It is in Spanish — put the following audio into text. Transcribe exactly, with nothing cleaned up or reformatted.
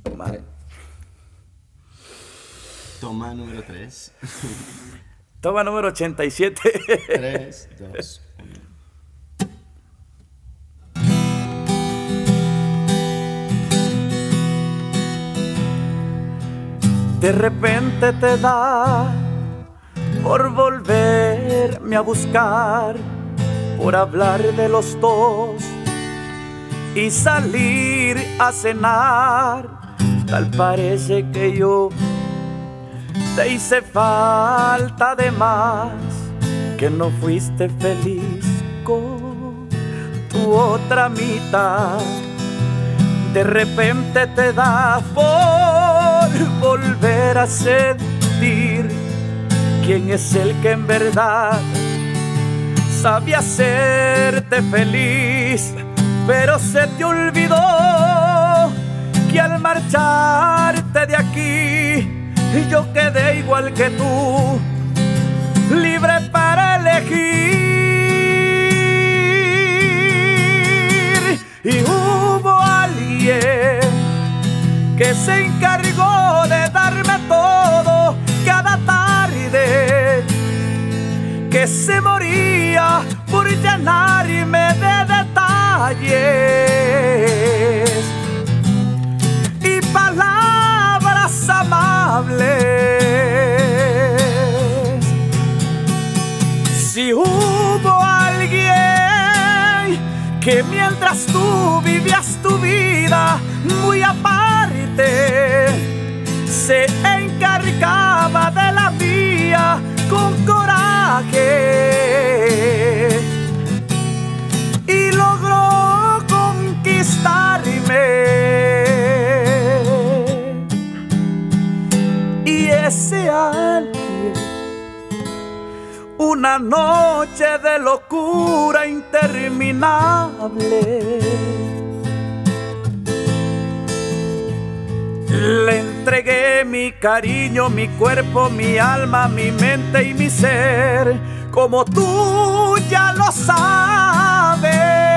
Mal. Toma número tres. Toma número ochenta y siete. tres, dos, uno. De repente te da por volverme a buscar, por hablar de los dos y salir a cenar. Tal parece que yo te hice falta de más, que no fuiste feliz con tu otra mitad. De repente te da por volver a sentir quién es el que en verdad sabe hacerte feliz, pero se te olvidó que al marcharte de aquí yo quedé igual que tú, libre para elegir. Y hubo alguien que se encargó de darme todo cada tarde, que se moría por llenarme de detalles y palabras amables. Si hubo alguien que mientras tú vivías tu vida muy aparte, se encargaba de la mía con coraje y logró conquistarme. Y ese alguien, una noche de locura interminable, le entregué mi cariño, mi cuerpo, mi alma, mi mente y mi ser, como tú ya lo sabes.